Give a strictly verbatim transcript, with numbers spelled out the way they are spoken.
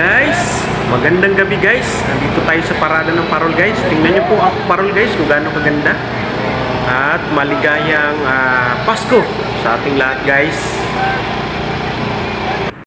guys, magandang gabi guys. Nandito tayo sa parada ng Parol guys. Tingnan nyo po ako Parol guys kung gaano kaganda. At maligayang uh, Pasko sa ating lahat guys.